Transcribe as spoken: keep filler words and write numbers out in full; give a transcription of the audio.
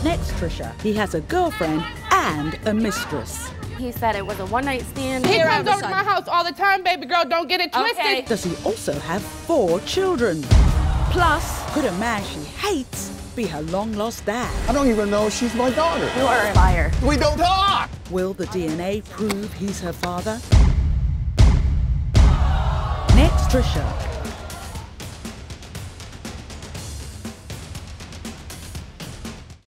Next, Trisha, he has a girlfriend and a mistress. He said it was a one-night stand. He comes over to my house all the time, baby girl. Don't get it twisted. Okay. Does he also have four children? Plus, could a man she hates be her long-lost dad? I don't even know if she's my daughter. You are a liar. We don't talk! Will the D N A prove he's her father? Next, Trisha.